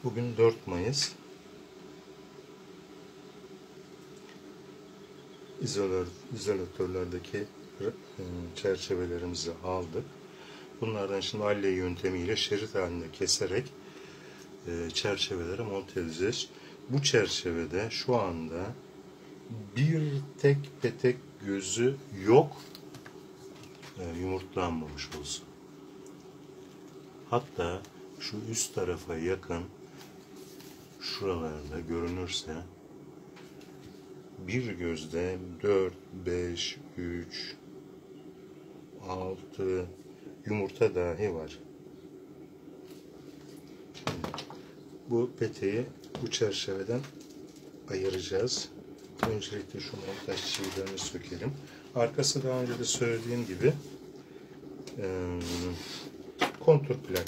Bugün 4 Mayıs. İzolatörlerdeki çerçevelerimizi aldık. Bunlardan şimdi alye yöntemiyle şerit halinde keserek çerçevelere monte edeceğiz. Bu çerçevede şu anda bir tek petek gözü yok, yumurtlanmamış olsun. Hatta şu üst tarafa yakın şuralarda görünürse bir gözde 4, 5, 3, 6 yumurta dahi var. Bu peteği bu çerçeveden ayıracağız. Öncelikle şu montaj çivilerini sökelim. Arkası daha önce de söylediğim gibi kontur plak.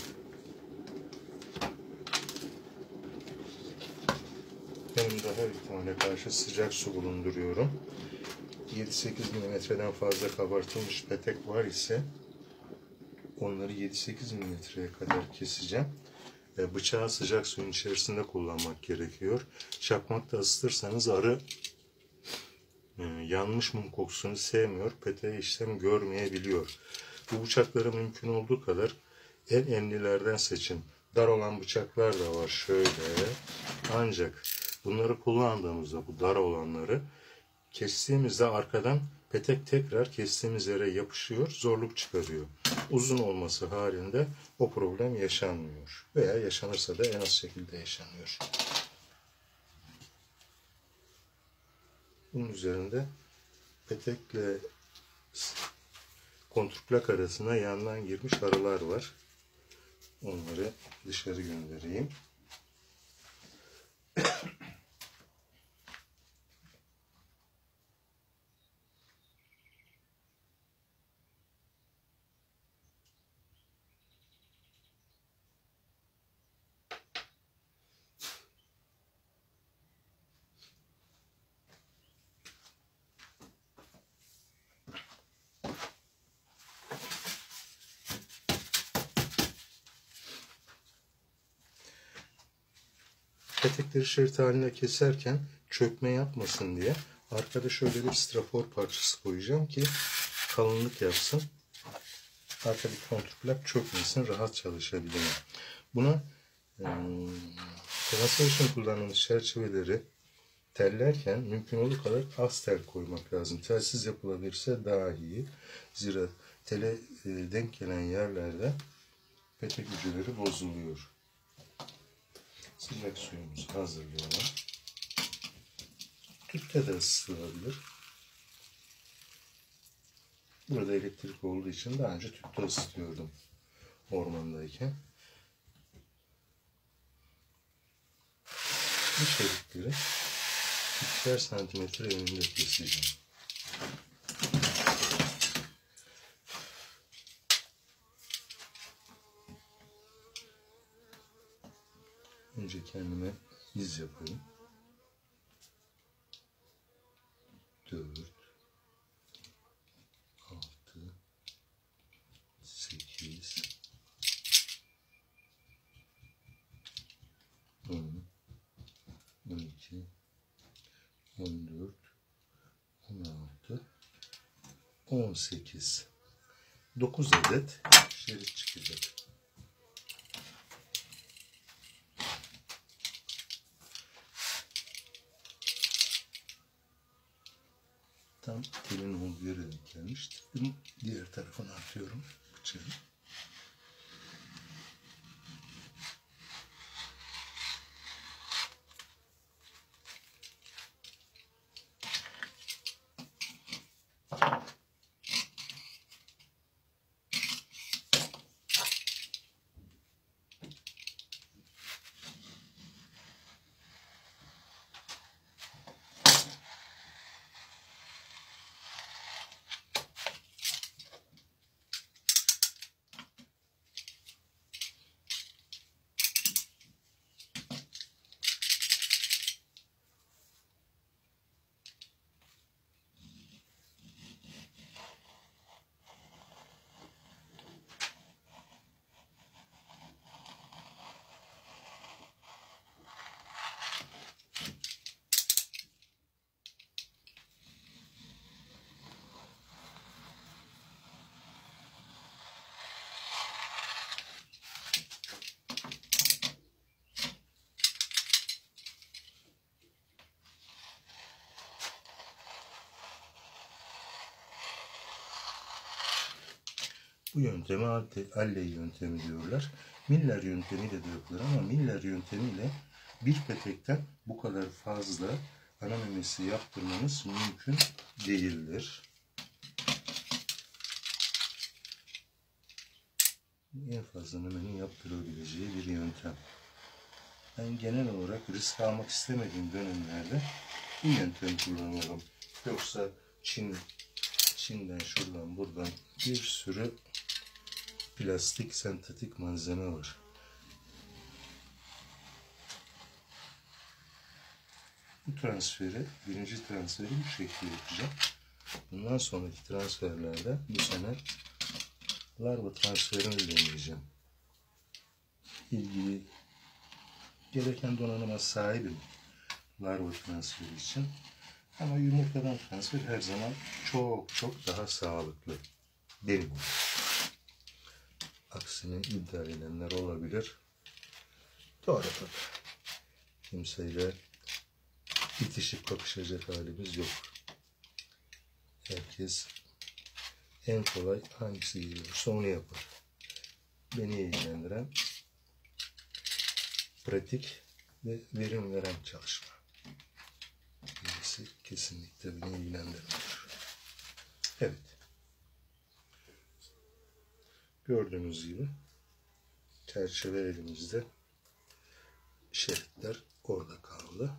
Yanımda her ihtimale karşı sıcak su bulunduruyorum. 7-8 mm'den fazla kabartılmış petek var ise onları 7-8 mm'ye kadar keseceğim. Bıçağı sıcak suyun içerisinde kullanmak gerekiyor. Çakmakta ısıtırsanız arı yanmış mum kokusunu sevmiyor. Peteğe işlem görmeyebiliyor. Bu bıçakları mümkün olduğu kadar en enlilerden seçin. Dar olan bıçaklar da var şöyle. Ancak bunları kullandığımızda bu dar olanları kestiğimizde arkadan petek tekrar kestiğimiz yere yapışıyor, zorluk çıkarıyor. Uzun olması halinde o problem yaşanmıyor. Veya yaşanırsa da en az şekilde yaşanıyor. Bunun üzerinde petekle kontrplak arasına yandan girmiş arılar var. Onları dışarı göndereyim. Petekleri şerit haline keserken çökme yapmasın diye arkada şöyle bir strafor parçası koyacağım ki kalınlık yapsın. Arkadaki kontrplak çökmesin, rahat çalışabileyim. Buna temasör için kullandığımız çerçeveleri tellerken mümkün olduğu kadar az tel koymak lazım. Telsiz yapılabilirse daha iyi. Zira tele denk gelen yerlerde petek hücreleri bozuluyor. Sıcak suyumuzu hazırlayalım. Tüpte de ısıtılabilir. Burada elektrik olduğu için daha önce tüpte ısıtıyordum ormandayken. Bu şeritleri 2'er santimetre önünde keseceğim. Önce kendime iz yapayım. 4, 6, 8, 10, 12, 14, 16, 18, 9 adet şerit çıkacak. Tam telin olduğu yere denk gelmiş. Diğer tarafını atıyorum bıçağı. Bu yönteme Alley yöntemi diyorlar. Miller yöntemiyle de yapılır ama Miller yöntemiyle bir petekten bu kadar fazla ana memesi yaptırmanız mümkün değildir. En fazla memenin yaptırabileceği bir yöntem. Ben genel olarak risk almak istemediğim dönemlerde bu yöntemi kullanıyorum. Yoksa Çin'den şuradan buradan bir sürü plastik, sentetik malzeme var. Bu transferi, birinci transferi bu şekilde yapacağım. Bundan sonraki transferlerde bu sene larva transferini deneyeceğim. İlgili gereken donanıma sahibim larva transferi için. Ama yumurtadan transfer her zaman çok daha sağlıklı. Benim. Aksini iddia edenler olabilir. Doğru tabii. Kimseyle itişip kapışacak halimiz yok. Herkes en kolay hangisi geliyorsa onu yapar. Beni ilgilendiren pratik ve verim veren çalışma. Birisi kesinlikle beni ilgilendirmiyor. Evet. Gördüğünüz gibi çerçeve elimizde, şeritler orada kaldı.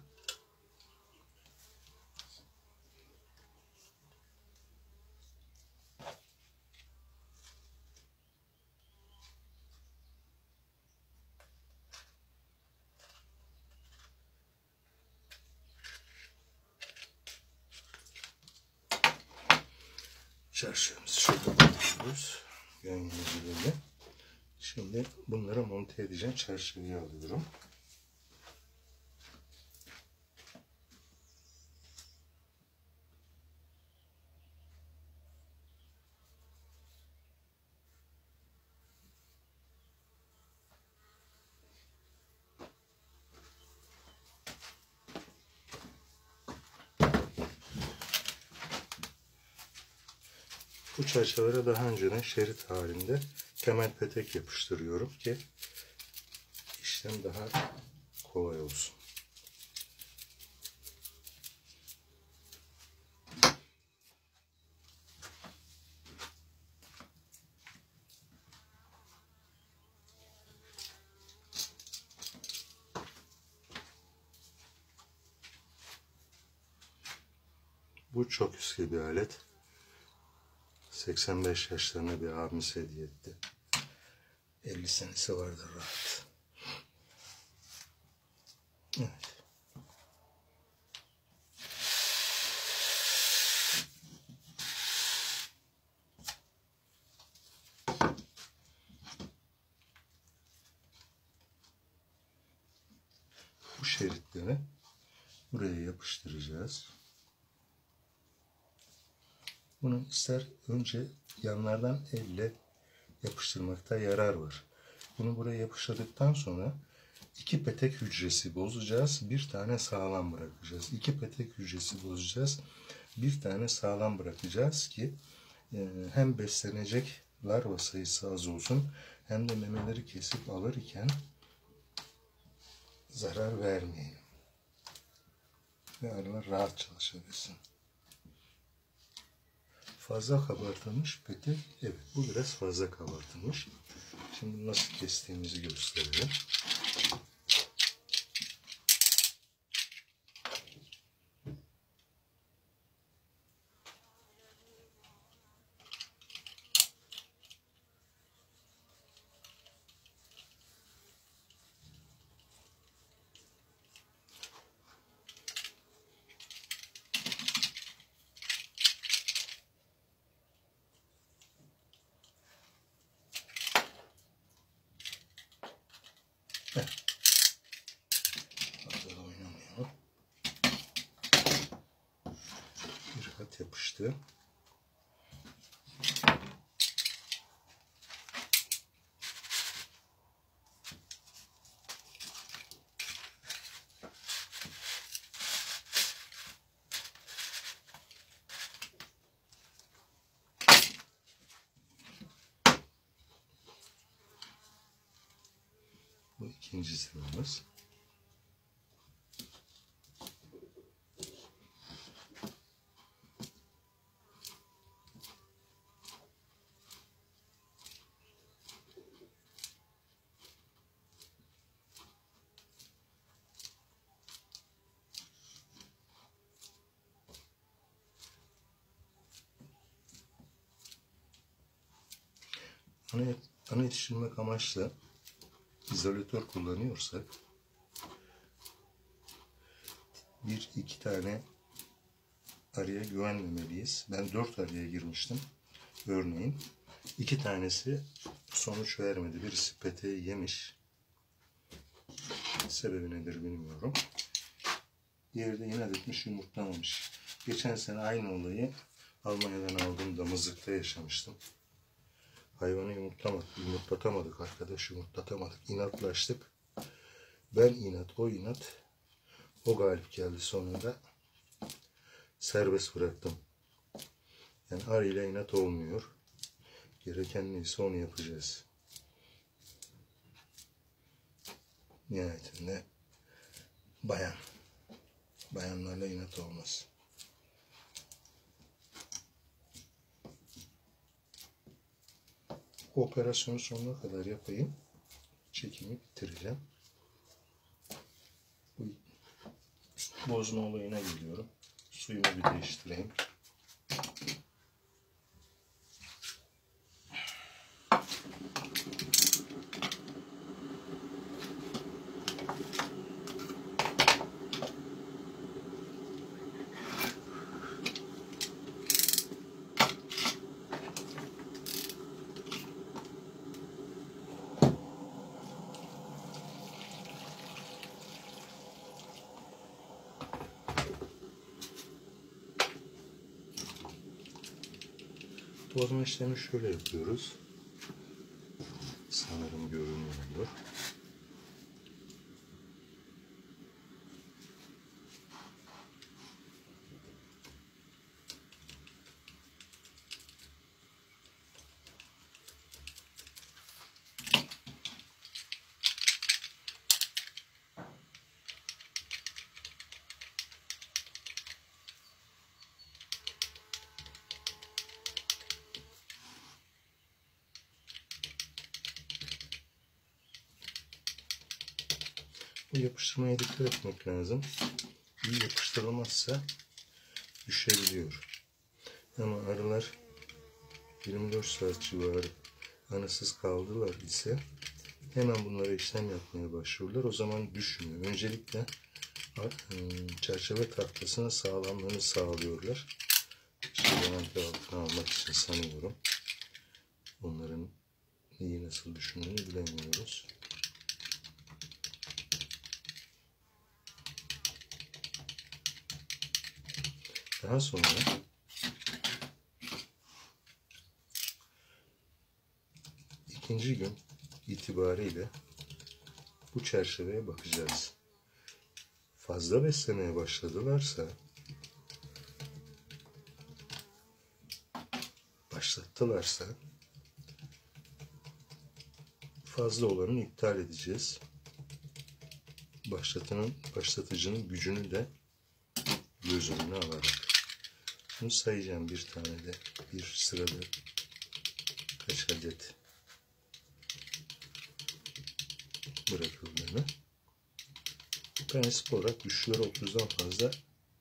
Çerçevemizi şöyle koyuyoruz. Yan yana böyle. Şimdi bunları monte edeceğim. Çerçeveyi alıyorum. Bu çerçevelere daha önceden şerit halinde temel petek yapıştırıyorum ki işlem daha kolay olsun. Bu çok eski bir alet. 85 yaşlarına bir abimiz hediye etti. 50 senesi vardır rahat. Evet. Bu şeritleri buraya yapıştıracağız. Bunu ister önce yanlardan elle yapıştırmakta yarar var. Bunu buraya yapıştırdıktan sonra iki petek hücresi bozacağız. Bir tane sağlam bırakacağız. İki petek hücresi bozacağız. Bir tane sağlam bırakacağız ki hem beslenecek larva sayısı az olsun hem de memeleri kesip alırken zarar vermeyelim. Ve arılar rahat çalışabilsin. Fazla kabartılmış petek. Evet, bu biraz fazla kabartılmış. Şimdi nasıl kestiğimizi gösterelim. Fazla da oynamayalım. Bir kat yapıştı. Bu ikinci sıramız. Ana yetiştirmek amaçlı izolatör kullanıyorsak 1-2 tane araya güvenmemeliyiz. Ben 4 araya girmiştim. Örneğin 2 tanesi sonuç vermedi. Birisi peteği yemiş. Sebebi nedir bilmiyorum. Diğeri de inat etmiş, yumurtlamamış. Geçen sene aynı olayı Almanya'dan aldığımda mızıkta yaşamıştım. Hayvanı yumurtlatamadık arkadaş, yumurtlatamadık. İnatlaştık. Ben inat, o inat. O galip geldi sonunda. Serbest bıraktım. Yani arıyla inat olmuyor. Gereken neyse onu yapacağız. Nihayetinde bayanlarla inat olmaz. Bu operasyonu sonuna kadar yapayım. Çekimi bitireceğim. Bu bozma olayına geliyorum. Suyumu bir değiştireyim. Bozma işlemi şöyle yapıyoruz. Sanırım görünüyor. Bu yapıştırmaya dikkat etmek lazım. İyi yapıştırılmazsa düşebiliyor. Ama arılar 24 saat civarı anasız kaldılar ise hemen bunlara işlem yapmaya başlıyorlar. O zaman düşmüyor. Öncelikle çerçeve tahtasının sağlamlığını sağlıyorlar. Garanti altına almak için sanıyorum. Onların neyi nasıl düşündüğünü bilemiyoruz. Daha sonra ikinci gün itibariyle bu çerçeveye bakacağız. Fazla beslemeye başlattılarsa fazla olanı iptal edeceğiz. Başlatıcının gücünü de göz önüne alarak. Bunu sayacağım bir tane de. Bir sırada kaç adet bırakıldığını. Prensip olarak güçleri 30'dan fazla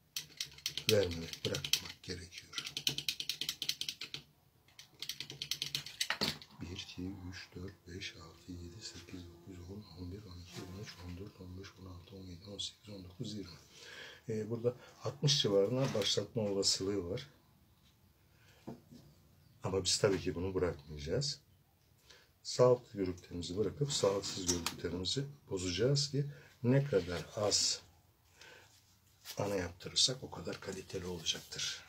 bırakmak gerekiyor. 1, 2, 3, 4, 5, 6, 7, 8, 9, 10, 11, 12, 13, 14, 15, 16, 17, 18, 19, 20. Burada 60 civarına başlatma olasılığı var. Ama biz tabii ki bunu bırakmayacağız. Sağlıklı görüntülerimizi bırakıp sağlıksız görüntülerimizi bozacağız ki ne kadar az ana yaptırırsak o kadar kaliteli olacaktır.